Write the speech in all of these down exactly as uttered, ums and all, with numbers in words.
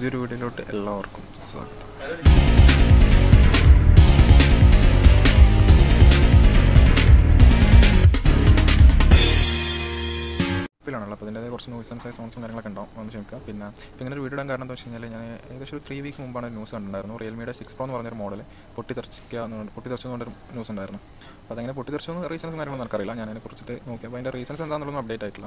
പുതിയൊരു വീഡിയോയിലോട്ട് എല്ലാവർക്കും സ്വാഗതം. ാണല്ലോ അപ്പോൾ അതിൻ്റെ കുറച്ച് നോയ്സ് ആൻഡ് സൗണ്ട്സും കാര്യങ്ങളൊക്കെ ഉണ്ടാവും, ഒന്ന് ക്ഷമിക്കുക. പിന്നെ ഇപ്പോൾ ഇങ്ങനെ ഒരു വീഡിയോ ഇടാൻ കാരണം എന്താ വെച്ച് കഴിഞ്ഞാൽ ഞാൻ ഏകദേശം ഒരു ത്രീ വീക്ക് മുമ്പാണ് ന്യൂസ് കണ്ടിട്ടുണ്ടായിരുന്നു. റിയൽമിയുടെ സിക്സ് പ്രോ എന്ന് പറഞ്ഞൊരു മോഡൽ പൊട്ടിത്തെറിക്കുക പൊട്ടിത്തെറിച്ചുകൊണ്ടൊരു ന്യൂസ് ഉണ്ടായിരുന്നു. അപ്പോൾ അതങ്ങനെ പൊട്ടിത്തെറിച്ചൊന്നും റീസൺസും കാര്യങ്ങളൊന്നും എനിക്കറിയില്ല. ഞാൻ അതിനെ കുറിച്ചിട്ട് നോക്കി അപ്പോൾ അതിൻ്റെ റീസൺസ് എന്താണെന്നുള്ളതൊന്നും അപ്ഡേറ്റ് ആയിട്ടില്ല.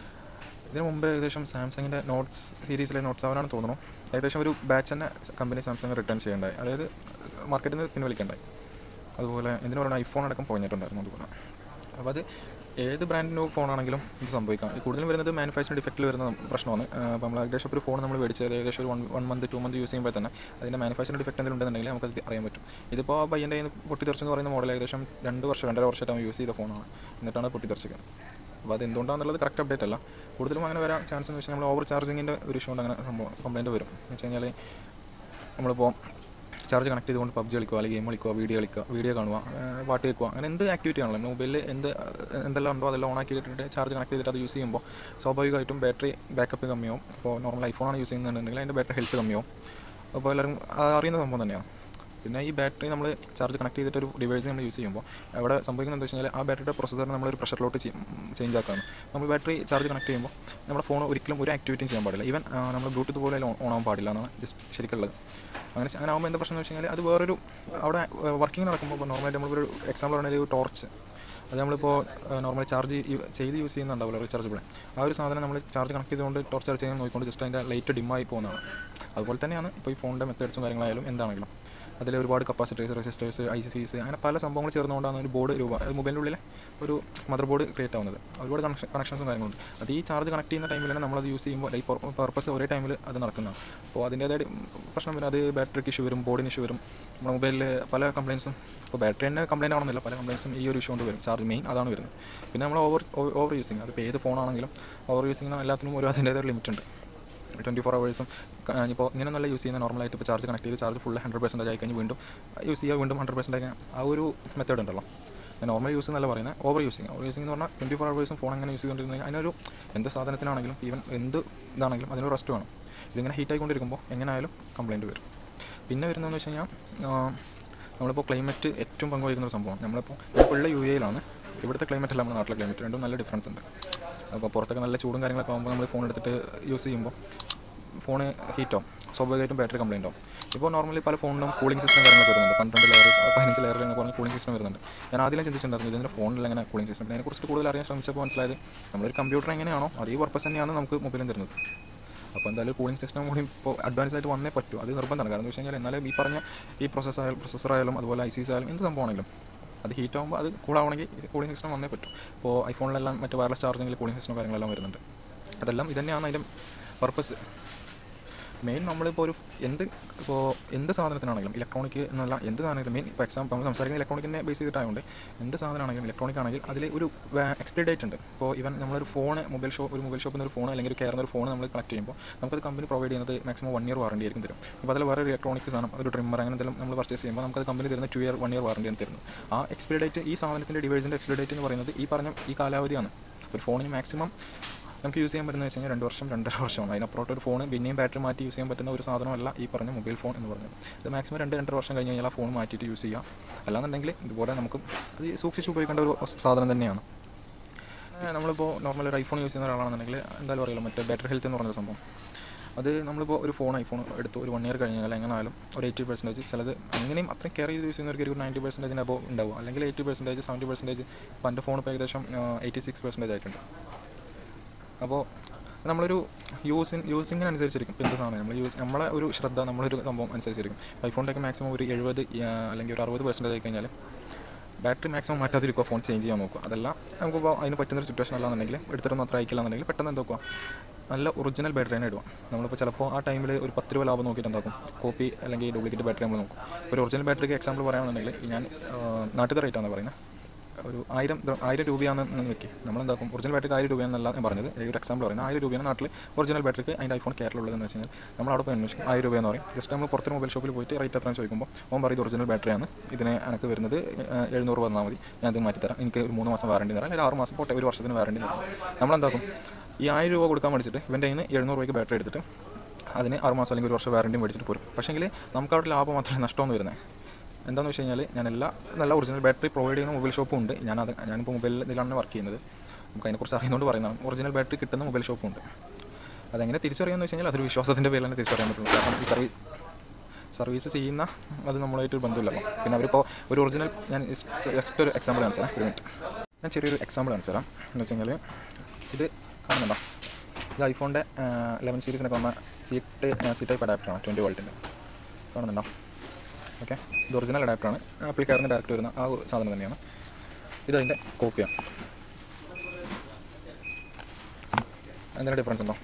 ഇതിന് മുമ്പ് ഏകദേശം സാംസങ്ങിൻ്റെ നോട്ട്സ് സീരീസിലെ നോട്ട് സെവനാണ് തോന്നുന്നു, ഏകദേശം ഒരു ബാച്ച് തന്നെ കമ്പനി സാംസങ് റിട്ടേൺ ചെയ്യേണ്ടായി, അതായത് മാർക്കറ്റിൽ നിന്ന് പിൻവലിക്കേണ്ടായി. അതുപോലെ എന്തിനു പറയുക ഐഫോൺ അടക്കം പോയിട്ടുണ്ടായിരുന്നു. അതുപോലെ അപ്പോൾ അത് ഏത് ബ്രാൻഡിൻ്റെ ഫോണാണെങ്കിലും ഇത് സംഭവിക്കാം. കൂടുതലും വരുന്നത് മാനുഫാക്ചറിംഗ് ഡിഫക്റ്റിൽ വരുന്ന പ്രശ്നമാണ്. അപ്പോൾ നമ്മൾ ഏകദേശം ഒരു ഫോൺ നമ്മൾ മേടിച്ചത് ഏകദേശം ഒരു one one month two month use ചെയ്യുമ്പോൾ തന്നെ അതിൻ്റെ മാനുഫാക്ചറിംഗ് ഡിഫക്റ്റ് എന്തെങ്കിലും ഉണ്ടെന്നുണ്ടെങ്കിൽ നമുക്കത് അറിയാൻ പറ്റും. ഇതിപ്പോൾ പയ്യൻ്റെ പൊട്ടിത്തെറിച്ചെന്ന് പറയുന്ന മോഡൽ ഏകദേശം രണ്ട് വർഷം രണ്ടര വർഷമായിട്ട് യൂസ് ചെയ്ത ഫോണാണ്, എന്നിട്ടാണ് പൊട്ടിത്തെറിച്ചത്. അപ്പോൾ അത് എന്തുകൊണ്ടാണെന്നുള്ളത് കറക്റ്റ് അപ്ഡേറ്റ് അല്ല. കൂടുതലും അങ്ങനെ വരാൻ ചാൻസ് എന്ന് വെച്ചാൽ നമ്മൾ ഓവർ ചാർജിങ്ങിൻ്റെ ഒരു ഇഷ്യൂ കൊണ്ട് അങ്ങനെ സംഭവം കംപ്ലയിൻറ്റ് വരും. എന്ന് വെച്ച് കഴിഞ്ഞാൽ നമ്മളിപ്പോൾ ചാർജ് കണക്ട് ചെയ്തുകൊണ്ട് പബ്ജി കളിക്കുക, അല്ലെങ്കിൽ ഗെയിം കളിക്കുക, വീഡിയോ കളിക്കുക, വീഡിയോ കാണുക, പാട്ട് കേൾക്കുക, അങ്ങനെ എന്ത് ആക്ടിവിറ്റി ആണല്ലോ മൊബൈലിൽ എന്ത് എന്തെല്ലാം ഉണ്ടോ അതെല്ലാം ഓൺ ആക്കിയിട്ട് ചാർജ് കണക്ട് ചെയ്തിട്ട് അത് യൂസ് ചെയ്യുമ്പോൾ സ്വാഭാവികമായിട്ടും ബാറ്ററി ബാക്കപ്പ് കമ്മിയാവും. അപ്പോൾ നോർമൽ ഐഫോണാണ് യൂസ് ചെയ്യുന്നുണ്ടെങ്കിൽ അതിൻ്റെ ബാറ്ററി ഹെൽത്ത് കമ്മിയാവും. അപ്പോൾ എല്ലാവരും അറിയുന്ന സംഭവം തന്നെയാണ്. പിന്നെ ഈ ബാറ്ററി നമ്മൾ ചാർജ് കണക്ട് ചെയ്തിട്ടൊരു ഡിവൈസ് നമ്മൾ യൂസ് ചെയ്യുമ്പോൾ അവിടെ സംഭവിക്കുന്നത് എന്താ വെച്ച് കഴിഞ്ഞാൽ ആ ബാറ്ററിയുടെ പ്രൊസസ്സറിനെ നമ്മളൊരു പ്രഷറിലോട്ട് ചേഞ്ച് ആക്കുകയാണ്. നമ്മൾ ബാറ്ററി ചാർജ് കണക്ട് ചെയ്യുമ്പോൾ നമ്മുടെ ഫോൺ ഒരിക്കലും ഒരു ആക്ടിവിറ്റിയും ചെയ്യാൻ പാടില്ല. ഈവൻ നമ്മൾ ബ്ലൂടൂത്ത് പോലെ ഓൺ ആവാൻ പാടില്ല എന്നാണ് ജസ്റ്റ് ശരിക്കുള്ളത്. അങ്ങനെ അങ്ങനെ ആകുമ്പോൾ എന്താ പ്രശ്നം എന്ന് വെച്ച് കഴിഞ്ഞാൽ അത് വേറൊരു അവിടെ വർക്കിംഗ് നടക്കുമ്പോൾ ഇപ്പോൾ നോർമലായിട്ട് നമ്മളൊരു എക്സാമ്പിൾ പറഞ്ഞാൽ ഒരു ടോർച്ച്, അത് നമ്മളിപ്പോൾ നോർമലി ചാർജ് ചെയ്ത് യൂസ് ചെയ്യുന്നുണ്ടാവില്ല റീചാർജബിൾ, ആ ഒരു സാധനം നമ്മൾ ചാർജ് കണക്ട് ചെയ്തുകൊണ്ട് ടോർച്ച് ചാർജ് ചെയ്യാൻ നോക്കിക്കൊണ്ട് ജസ്റ്റ് അതിൻ്റെ ലൈറ്റ് ഡിമ്മായി പോകുന്നതാണ്. അതുപോലെ തന്നെയാണ് ഇപ്പോൾ ഈ ഫോണിൻ്റെ മെത്തേഡ്സും കാര്യങ്ങളായാലും എന്താണെങ്കിലും അതിൽ ഒരുപാട് കപ്പാസിറ്റേഴ്സ്, റെസിസ്റ്റേഴ്സ്, ഐ സീസ്, അങ്ങനെ പല സംഭവങ്ങൾ ചേർന്നുകൊണ്ടാണ് ഒരു ബോർഡ് രൂപ മൊബൈലിൻ്റെ ഉള്ളിൽ ഒരു മദർ ബോർഡ് ക്രിയേറ്റ് ആവുന്നത്. ഒരുപാട് കണക്ഷൻ കണക്ഷൻസും കാര്യങ്ങളുണ്ട്. അത് ഈ ചാർജ് കണക്ട് ചെയ്യുന്ന ടൈമിൽ തന്നെ നമ്മളത് യൂസ് ചെയ്യുമ്പോൾ ഈ പർപ്പസ് ഒരേ ടൈമിൽ അത് നടക്കുന്നതാണ്. അപ്പോൾ അതിൻ്റേതായ പ്രശ്നം വരും. അത് ബാറ്ററിക്ക് ഇഷ്യൂ വരും, ബോർഡിന് ഇഷ്യൂ വരും. നമ്മുടെ മൊബൈലിൽ പല കംപ്ലയിൻസും, ഇപ്പോൾ ബാറ്ററി തന്നെ കംപ്ലയിൻ്റ് ആവണമെന്നില്ല, പല കംപ്ലയിൻസും ഈ ഒരു ഇഷ്യൂ കൊണ്ട് വരും. ചാർജ് മെയിൻ അതാണ് വരുന്നത്. പിന്നെ നമ്മൾ ഓവർ ഓവർ യൂസിങ്, അതിപ്പോൾ ഏത് ഫോണാണെങ്കിലും ഓവർ യൂസിങ്ങിന് എല്ലാത്തിനും ഒരു അതിൻ്റേതായ ലിമിറ്റ് ഉണ്ട്. ട്വൻറ്റി ഫോർ അവേഴ്സും ഇപ്പോൾ ഇങ്ങനെ നല്ല യൂസ് ചെയ്യുന്ന നോർമലായിട്ട് ഇപ്പോൾ ചാർജ് കണക്ട് ചെയ്ത് ചാർജ് ഫുൾ ഹൺഡ്രഡ് പെർസെൻറ്റേജ് ആയി കഴിഞ്ഞ് വീണ്ടും യൂസ് ചെയ്യുക, വീണ്ടും ഹൺഡ്രഡ് പെർസെൻറ്റ് ആ ഒരു മെത്തേഡ് ഉണ്ടല്ലോ. നോർമൽ യൂസ് എന്നല്ല പറയുന്നത്, ഓവർ യൂസിങ്. ഓവർ യൂസിംഗ് എന്ന് പറഞ്ഞാൽ ട്വൻറ്റി ഫോർ അവേഴ്സും ഫോൺ അങ്ങനെ യൂസ് ചെയ്തുകൊണ്ടിരുന്നെങ്കിൽ അതിനൊരു എന്ത് സാധനത്തിനാണെങ്കിലും ഈവൻ എന്ത് ഇതാണെങ്കിലും അതിനൊരു റെസ്റ്റ് വേണം. ഇതിങ്ങനെ ഹീറ്റ് ആയിക്കൊണ്ടിരിക്കുമ്പോൾ എങ്ങനെയായാലും കംപ്ലയിൻറ്റ് വരും. പിന്നെ വരുന്നതെന്ന് വെച്ച് കഴിഞ്ഞാൽ നമ്മളിപ്പോൾ ക്ലൈമറ്റ് ഏറ്റവും പങ്കുവഹിക്കുന്ന ഒരു സംഭവം. നമ്മളിപ്പോൾ ഇപ്പോൾ ഉള്ള യു എയിലാണ്, ഇവിടുത്തെ ക്ലൈമറ്റ് അല്ല നമ്മുടെ നാട്ടിലെ ക്ലൈമറ്റ്, രണ്ടും നല്ല ഡിഫറൻസ് ഉണ്ട്. അപ്പോൾ പുറത്തൊക്കെ നല്ല ചൂടും കാര്യങ്ങളൊക്കെ ആകുമ്പോൾ നമ്മൾ ഫോൺ എടുത്തിട്ട് യൂസ് ചെയ്യുമ്പോൾ ഫോണ് ഹീറ്റോ സ്വാഭാവികമായിട്ടും ബാറ്ററി കംപ്ലയിൻ്റ് ആവും. ഇപ്പോൾ നോർമലി പല ഫോണിനും കൂളിംഗ് സിസ്റ്റം കാര്യങ്ങളൊക്കെ വരുന്നുണ്ട്. പന്ത്രണ്ട് ലെയർ പതിനഞ്ച് ലെയറിൽ കുറഞ്ഞ കൂളിംഗ് സിസ്റ്റം വരുന്നുണ്ട്. ഞാൻ ആദ്യം ചിന്തിച്ചിട്ടുണ്ടായിരുന്നു ഇതിൻ്റെ ഫോണിൽ എങ്ങനെ കൂളിംഗ് സിസ്റ്റം. അതിനെക്കുറിച്ച് കൂടുതൽ അറിയാൻ ശ്രമിച്ചപ്പോൾ മനസ്സിലായത് നമ്മളൊരു കമ്പ്യൂട്ടർ എങ്ങനെയാണോ അതേ പർപ്പസ് തന്നെയാണ് നമുക്ക് മൊബൈലും തരുന്നത്. അപ്പോൾ എന്തായാലും കൂളിംഗ് സിസ്റ്റം കൂടി ഇപ്പോൾ അഡ്വാൻസ് ആയിട്ട് വന്നേ പറ്റൂ, അത് നിർബന്ധമാണ്. കാരണം എന്ന് വെച്ച് കഴിഞ്ഞാൽ എന്നാലും ഈ പറഞ്ഞ ഈ പ്രോസസ്സ് ആയാലും പ്രൊസസ്സറായാലും അതുപോലെ ഐ സീസ് ആയാലും എന്ത് സംഭവമാണെങ്കിലും അത് ഹീറ്റ് ആകുമ്പോൾ അത് കൂളാവണമെങ്കിൽ കൂളിംഗ് സിസ്റ്റം വന്നേ പറ്റും. ഇപ്പോൾ ഐഫോണിലെല്ലാം മറ്റേ വയർലെസ് ചാർജിങ്ങിൽ കൂളിംഗ് സിസ്റ്റം കാര്യങ്ങളെല്ലാം വരുന്നുണ്ട്. അതെല്ലാം ഇതന്നെയാണ് അതിൻ്റെ പർപ്പസ്. മെയിൻ നമ്മളിപ്പോൾ ഒരു എന്ത് ഇപ്പോൾ എന്ത് സാധനത്തിനാണെങ്കിലും ഇലക്ട്രോണിക് എന്നല്ല എന്ത് സാധനത്തിനും മെയിൻ ഇപ്പോൾ എക്സാമ്പിൾ നമ്മൾ സംസാരിക്കുന്ന ഇലക്ട്രോണിക്കിനെ ബേസ് ചെയ്തിട്ടായതുകൊണ്ട് എന്ത് സാധനമാണെങ്കിലും ഇലക്ട്രോണിക് ആണെങ്കിൽ അതിൽ ഒരു എക്സ്പയറി ഡേറ്റ് ഉണ്ട്. ഇപ്പോൾ ഇവൻ നമ്മളൊരു ഫോൺ മൊബൈൽ ഷോപ്പ് ഒരു മൊബൈൽ ഷോപ്പിൽ നിന്ന് ഒരു ഫോൺ അല്ലെങ്കിൽ ഒരു കയറുന്ന ഒരു ഫോൺ നമ്മൾ കളക്ട് ചെയ്യുമ്പോൾ നമുക്കത് കമ്പനി പ്രൊവൈഡ് ചെയ്യുന്നത് മാക്സിമം വൺ ഇയർ വാറണ്ടി ആയിരിക്കും തരും. ഇപ്പോൾ അതിൽ വേറെ ഒരു ഇലക്ട്രോണിക് സാധനം ഒരു ട്രിമ്മർ അങ്ങനെ എന്തെങ്കിലും നമ്മൾ പർച്ചേസ് ചെയ്യുമ്പോൾ നമുക്കത് കമ്പനി തരുന്ന ടു ഇയർ വൺ ഇയർ വാറണ്ടിയാണ് തരുന്നത്. ആ എക്സ്പയറി ഡേറ്റ് ഈ സാധനത്തിൻ്റെ ഡിവൈസിൻ്റെ എക്സ്പയറി ഡേറ്റ് എന്ന് പറയുന്നത് ഈ പറഞ്ഞ ഈ കാലാവധിയാണ്. ഒരു ഫോണിന് മാക്സിമം നമുക്ക് യൂസ് ചെയ്യാൻ പറ്റുന്നത് വെച്ച് കഴിഞ്ഞാൽ രണ്ട് വർഷം രണ്ടര വർഷമാണ്. അതിനപ്പുറത്ത് ഒരു ഫോൺ പിന്നെയും ബാറ്ററി മാറ്റി യൂസ് ചെയ്യാൻ പറ്റുന്ന ഒരു സാധനമല്ല ഈ പറഞ്ഞ മൊബൈൽ ഫോൺ എന്ന് പറഞ്ഞത്. ഇത് മാക്സിമം രണ്ട് രണ്ടര വർഷം കഴിഞ്ഞ് കഴിഞ്ഞാൽ ആ ഫോൺ മാറ്റിയിട്ട് യൂസ് ചെയ്യാം. അല്ലാന്നുണ്ടെങ്കിൽ ഇതുപോലെ നമുക്ക് അത് സൂക്ഷിച്ച് ഉപയോഗിക്കേണ്ട ഒരു സാധനം തന്നെയാണ്. നമ്മളിപ്പോൾ നോർമൽ ഒരു ഐഫോൺ യൂസ് ചെയ്യുന്ന ഒരാളാണെന്നുണ്ടെങ്കിൽ എന്തായാലും അറിയില്ല മറ്റേ ബാറ്ററി ഹെൽത്ത് എന്ന് പറഞ്ഞൊരു സംഭവം. അത് നമ്മളിപ്പോൾ ഒരു ഫോൺ ഐഫോൺ എടുത്ത് ഒരു വൺ ഇയർ കഴിഞ്ഞാൽ എങ്ങനെയായാലും ഒരു എയ്റ്റി പെർസെൻറ്റേജ് ചിലത് അങ്ങനെയും അത്രയും കെയർ ചെയ്ത് യൂസ് ചെയ്യുന്നവർക്ക് ഒരു നയൻറ്റി പെർസെൻറ്റേജിന് അബോ ഉണ്ടാവും, അല്ലെങ്കിൽ എയ്റ്റി പെർസെൻറ്റേജ് സെവൻറ്റി പെർസെൻറ്റേജ്. ഇപ്പോൾ എൻ്റെ ഫോൺ ഇപ്പോൾ ഏകദേശം എയ്റ്റി സിക്സ് പെർസെൻറ്റേജ് ആയിട്ടുണ്ട്. അപ്പോൾ നമ്മളൊരു യൂസിങ് യൂസിങ്ങിനനുസരിച്ചിരിക്കും എന്ത് സാധനം നമ്മൾ യൂസ് നമ്മളെ ഒരു ശ്രദ്ധ നമ്മളൊരു സംഭവം അനുസരിച്ചിരിക്കും. ഐഫോണിൻ്റെയൊക്കെ മാക്സിമം ഒരു എഴുപത് അല്ലെങ്കിൽ ഒരു അറുപത് പെർസെൻറ്റേജ് ആയി കഴിഞ്ഞാൽ ബാറ്ററി മാക്സിമം മാറ്റാതിരിക്കുക, ഫോൺ ചേഞ്ച് ചെയ്യാൻ നോക്കുക. അതെല്ലാം നമുക്കിപ്പോൾ അതിന് പറ്റുന്നൊരു സിറ്റുവേഷൻ അല്ലാന്നുണ്ടെങ്കിൽ എടുത്തിട്ടൊന്നും അത്ര അയക്കില്ലാന്നുണ്ടെങ്കിൽ പെട്ടെന്ന് എന്തൊക്കുക നല്ല ഒറിജിനൽ ബാറ്ററി തന്നെ ഇടുക. നമ്മളിപ്പോൾ ചിലപ്പോൾ ആ ടൈമിൽ ഒരു പത്ത് രൂപ ലാഭം നോക്കിയിട്ട് എന്താക്കും കോപ്പി അല്ലെങ്കിൽ ഡ്യൂപ്ലിക്കേറ്റ് ബാറ്ററി നമ്മൾ നോക്കും. ഒരു ഒറിജിനൽ ബാറ്ററിക്ക് എക്സാമ്പിൾ പറയുകയാണെന്നുണ്ടെങ്കിൽ ഞാൻ നാട്ടിലത്തെ റേറ്റാണ് പറയുന്നത്, ഒരു ആയിരം ആയിരം രൂപയാണെന്ന് വെക്കി നമ്മളെന്താക്കും ഒറിജിനൽ ബാറ്ററിക്ക് ആയിരം രൂപയെന്നല്ല ഞാൻ പറഞ്ഞത്, ഈ ഒരു എക്സാമ്പിൾ പറയുന്നത് ആയിരം രൂപയാണ് നാട്ടിൽ ഒറിജിനൽ ബാറ്ററിക്ക് അതിൻ്റെ ഐഫോൺ കേരളമുള്ളതെന്ന് വെച്ച് കഴിഞ്ഞാൽ നമ്മൾ അവിടെ പോയി അന്വേഷിക്കും ആയിരം രൂപയെന്ന് പറയും. ജസ്റ്റ് നമ്മൾ പുറത്ത് മൊബൈൽ ഷോപ്പിൽ പോയിട്ട് റേറ്റ് എത്രയാണ് ചോദിക്കുമ്പോൾ ഓൻ പറയും ഒറിജിനൽ ബാറ്ററിയാണ്, ഇതിന് എനിക്ക് വരുന്നത് എഴുന്നൂറ് വന്നാൽ മതി, ഞാൻ ഇത് മാറ്റിത്തരാം, എനിക്ക് ഒരു മൂന്ന് മാസം വാറണ്ടി തരാം, അല്ലെങ്കിൽ ആറ് മാസം പോട്ടെ ഒരു വർഷത്തിന് വാറണ്ടി തരാം. നമ്മളെന്താക്കും ഈ ആയിരം രൂപ കൊടുക്കാൻ മേടിച്ചിട്ട് ഇവൻ്റെ കയ്യിൽ നിന്ന് എഴുന്നൂറ് രൂപയ്ക്ക് ബാറ്ററി എടുത്തിട്ട് അതിന് ആറ് മാസം അല്ലെങ്കിൽ ഒരു വർഷം വാറണ്ടിയും മേടിച്ചിട്ട് പോരും. പക്ഷേങ്കിൽ നമുക്ക് അവിടെ ലാഭം മാത്രമേ നഷ്ടമൊന്നും വരുന്നത്. എന്താണെന്ന് വെച്ച് കഴിഞ്ഞാൽ ഞാൻ എല്ലാ നല്ല ഒറിജിനൽ ബാറ്ററി പ്രൊവൈഡ് ചെയ്യുന്ന മൊബൈൽ ഷോപ്പും ഉണ്ട്. ഞാനത് ഞാനിപ്പോൾ മൊബൈലിൽ ഇതിലാണ് വർക്ക് ചെയ്യുന്നത്. നമുക്ക് അതിനെക്കുറിച്ച് അറിയുന്നതുകൊണ്ട് പറയുന്നതാണ്. ഒറിജിനൽ ബാറ്ററി കിട്ടുന്ന മൊബൈൽ ഷോപ്പും ഉണ്ട്. അതെങ്ങനെ തിരിച്ചറിയാമെന്ന് വെച്ച് കഴിഞ്ഞാൽ അതൊരു വിശ്വാസത്തിൻ്റെ പേരിൽ തന്നെ തിരിച്ചറിയാൻ പറ്റുള്ളൂ. കാരണം ഈ സർവീസ് സർവീസ് ചെയ്യുന്ന അത് നമ്മളായിട്ടൊരു ബന്ധമില്ല. പിന്നെ അവരിപ്പോൾ ഒരു ഒറിജിനൽ ഞാൻ ജസ്റ്റ് ഒരു എക്സാമ്പിൾ കാണിച്ചു തരാം. ഒരു മിനിറ്റ്, ഞാൻ ചെറിയൊരു എക്സാമ്പിൾ കാണിച്ചു തരാം. എന്ന് വെച്ച് കഴിഞ്ഞാൽ ഇത് കാണുന്നുണ്ടോ? ഇത് ഐഫോണിൻ്റെ ലെവൻ സീരീസിനൊക്കെ വന്ന സീറ്റ് സി ടൈപ്പ് അഡാപ്റ്ററാണ്, ട്വൻറ്റി വോൾട്ടിൻ്റെ. കാണുന്നുണ്ടോ? ഓക്കെ, ഇത് ഒറിജിനൽ അഡാപ്റ്ററാണ്. ആപ്പിൾ കാറിന് ഡയറക്റ്റ് വരുന്ന ആ സാധനം തന്നെയാണ്. ഇതതിൻ്റെ കോപ്പിയാണ്. എന്തെങ്കിലും ഡിഫറൻസ് ഉണ്ടോ?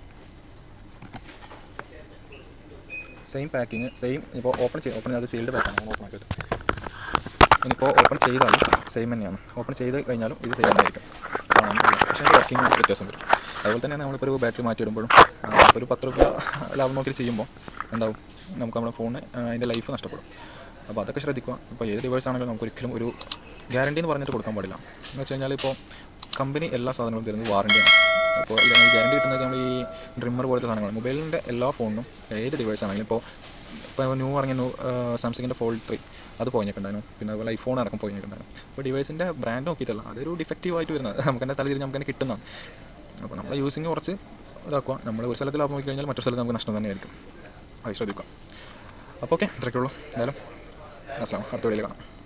Same packing, same. ഇപ്പോൾ ഓപ്പൺ ചെയ്ത് ഓപ്പൺ അത് സീൽഡ് പാക്കാണ്, ഓപ്പൺ ആക്കിയത്. ഇനിയിപ്പോൾ ഓപ്പൺ ചെയ്താലും സെയിം തന്നെയാണ്. ഓപ്പൺ ചെയ്ത് കഴിഞ്ഞാലും ഇത് സെയിം തന്നെയായിരിക്കും കാണാൻ. പക്ഷേ അതിൻ്റെ വർക്കിംഗ് വ്യത്യാസം വരും. അതുപോലെ തന്നെ നമ്മളിപ്പോൾ ഒരു ബാറ്ററി മാറ്റിയിടുമ്പോഴും ഒരു പത്ത് രൂപ ലാഭം നോക്കി ചെയ്യുമ്പോൾ എന്താവും, നമുക്ക് നമ്മുടെ ഫോണ് അതിൻ്റെ ലൈഫ് നഷ്ടപ്പെടും. അപ്പോൾ അതൊക്കെ ശ്രദ്ധിക്കുക. ഇപ്പോൾ ഏത് ഡിവൈസ് ആണെങ്കിലും നമുക്ക് ഒരിക്കലും ഒരു ഗ്യാരണ്ടി എന്ന് പറഞ്ഞിട്ട് കൊടുക്കാൻ പാടില്ല. എന്ന് വെച്ച് കഴിഞ്ഞാൽ ഇപ്പോൾ കമ്പനി എല്ലാ സാധനങ്ങളും തരുന്നത് വാറണ്ടിയാണ്. അപ്പോൾ ഈ ഗ്യാരണ്ടി കിട്ടുന്നത് നമ്മൾ ഈ ഡ്രിമ്മർ പോലത്തെ സാധനങ്ങൾ മൊബൈലിൻ്റെ എല്ലാ ഫോണിനും ഏത് ഡിവൈസ് ആണെങ്കിലും ഇപ്പോൾ ഇപ്പോൾ ന്യൂ ഇറങ്ങിയ ന്യൂ സാംസങ്ങിൻ്റെ ഫോൾഡ് ത്രീ അത് പോയിഞ്ഞിട്ടുണ്ടായിരുന്നു. പിന്നെ അതുപോലെ ഐഫോൺ അടക്കം പോയിഞ്ഞിട്ടുണ്ടായിരുന്നു. അപ്പോൾ ഡിവൈസിൻ്റെ ബ്രാൻഡ് നോക്കിയിട്ടല്ല, അതൊരു ഡിഫക്റ്റീവായിട്ട് വരുന്നത് നമുക്ക് തന്നെ തലതിരിഞ്ഞ് നമുക്ക് തന്നെ കിട്ടുന്നതാണ്. അപ്പോൾ നമ്മൾ യൂസിങ് കുറച്ച് ഇതാക്കുക. നമ്മൾ ഒരു സ്ഥലത്ത് ലാഭം നോക്കി കഴിഞ്ഞാൽ മറ്റൊരു സ്ഥലത്ത് നമുക്ക് നഷ്ടം തന്നെയായിരിക്കും. അത് ശ്രദ്ധിക്കുക. അപ്പോൾ ഓക്കെ, ഇത്രയൊക്കെ ഉള്ളൂ. എന്തായാലും അസ്സലാം, അടുത്ത വീഡിയോയിൽ കാണാം.